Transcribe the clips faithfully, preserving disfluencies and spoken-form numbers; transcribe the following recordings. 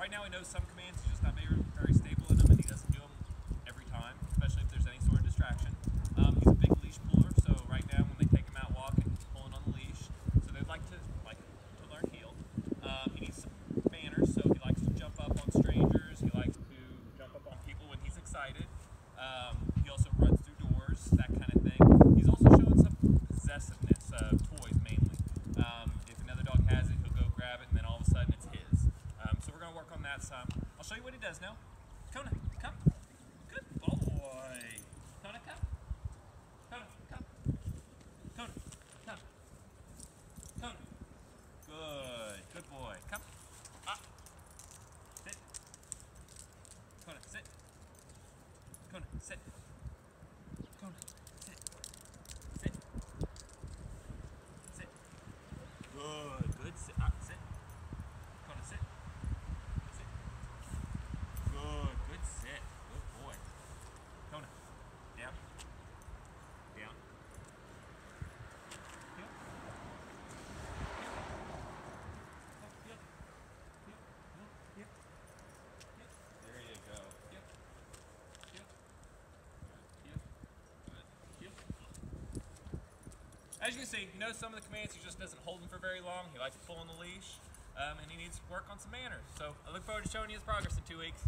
right now he knows some commands, he's just not very, very stable in them, and he doesn't do them every time, especially if there's any sort of distraction. Um, he's a big leash puller, so right now when they take him out walking, he's pulling on the leash. So they'd like to like to learn heel. Um, he needs some manners, so he likes to jump up on strangers. He likes to jump up on people when he's excited. Um, he also runs through doors, that kind of thing. He's also showing some possessiveness of toys mainly. Um, if another dog has it, he'll go grab it, and then all of a sudden it's his. Um, so we're going to work on that some. I'll show you what he does now. Kona, come. Good boy. Kona, come. Kona, come. Kona, come. Kona. Good. Good boy. Come. Up. Sit. Kona, sit. Kona, sit. Kona, sit. Sit. Sit. Good. Good. Sit. Up. Sit. Kona, sit. Sit. Good. Good sit. Good boy. Kona. Down. Down. Heel. Heel. Heel. Heel. Heel. Heel. There you go. Heel. Heel. Heel. Good. Heel. As you can see, you notice some of the commands he just doesn't hold them for very long. He likes to pull on the leash, um, and he needs to work on some manners. So I look forward to showing you his progress in two weeks.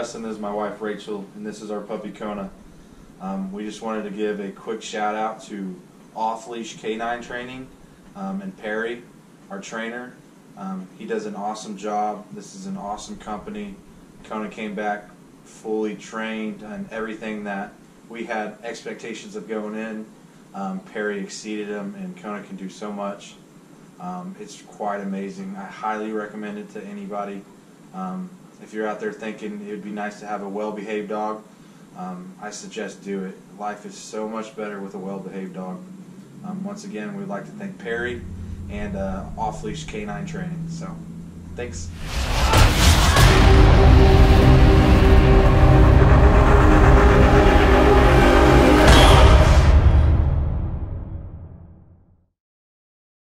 Justin, this is my wife Rachel, and this is our puppy Kona. Um, we just wanted to give a quick shout out to Off-Leash Canine Training um, and Perry, our trainer. Um, he does an awesome job. This is an awesome company. Kona came back fully trained and everything that we had expectations of going in. Um, Perry exceeded him, and Kona can do so much. Um, it's quite amazing. I highly recommend it to anybody. Um, if you're out there thinking it would be nice to have a well-behaved dog, um, I suggest do it. Life is so much better with a well-behaved dog. Um, once again, we'd like to thank Perry and uh, Off-Leash Canine Training. So, thanks.